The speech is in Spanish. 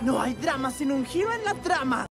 No hay drama sin un giro en la trama.